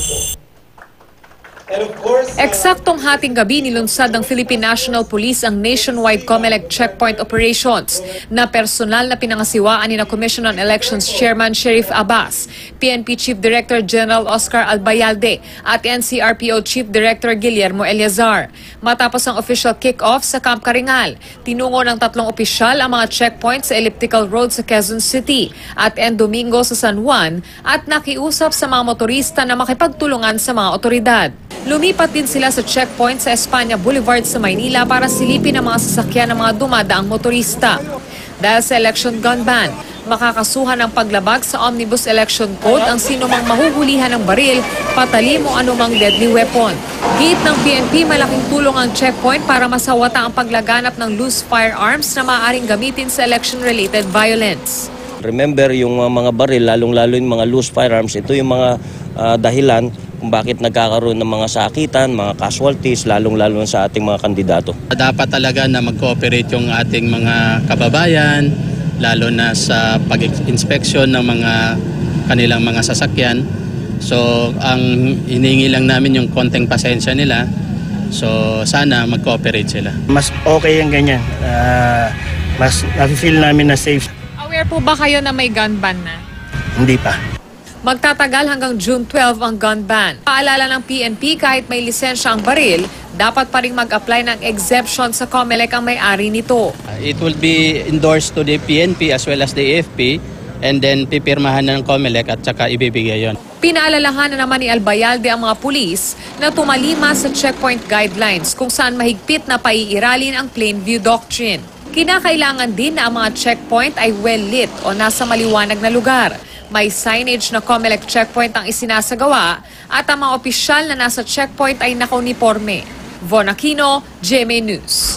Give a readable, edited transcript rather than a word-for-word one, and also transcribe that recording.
Eksaktong hating gabi nilunsad ng Philippine National Police ang nationwide COMELEC checkpoint operations na personal na pinangasiwaan ni na Commission on Elections Chairman Sheriff Abbas, PNP Chief Director General Oscar Albayalde at NCRPO Chief Director Guillermo Eleazar. Matapos ang official kick-off sa Camp Karingal, tinungo ng 3 opisyal ang mga checkpoints sa Elliptical Road sa Quezon City at Domingo sa San Juan at nakiusap sa mga motorista na makipagtulungan sa mga otoridad. Lumipat din sila sa checkpoint sa Espanya Boulevard sa Maynila para silipin ang mga sasakyan ng mga dumadaang motorista. Dahil sa election gun ban, makakasuhan ng paglabag sa Omnibus Election Code ang sinumang mahuhulihan ng baril, patalim o anumang deadly weapon. Gate ng PNP, malaking tulong ang checkpoint para masawata ang paglaganap ng loose firearms na maaaring gamitin sa election-related violence. Remember, yung mga baril, lalong-lalo yung mga loose firearms, ito yung mga dahilan kung bakit nagkakaroon ng mga sakitan, mga casualties, lalong-lalo sa ating mga kandidato. Dapat talaga na mag-cooperate yung ating mga kababayan, lalo na sa pag-inspeksyon ng mga kanilang mga sasakyan. So, ang hinihingi lang namin yung konting pasensya nila. So, sana mag-cooperate sila. Mas okay yung ganyan. Mas nafe-feel namin na safe. Aware po ba kayo na may gun ban na? Hindi pa. Magtatagal hanggang June 12 ang gun ban. Paalala ng PNP, kahit may lisensya ang baril, dapat pa rin mag-apply ng exemption sa COMELEC ang may-ari nito. It will be endorsed to the PNP as well as the AFP and then pipirmahan ng COMELEC at saka ibibigay yon. Pinaalalahanan naman ni Albayalde ang mga pulis na tumalima sa checkpoint guidelines kung saan mahigpit na paiiralin ang plain view doctrine. Kinakailangan din na ang mga checkpoint ay well-lit o nasa maliwanag na lugar. May signage na COMELEC checkpoint ang isinasagawa at ang mga opisyal na nasa checkpoint ay nakauniporme. Von Aquino, GMA News.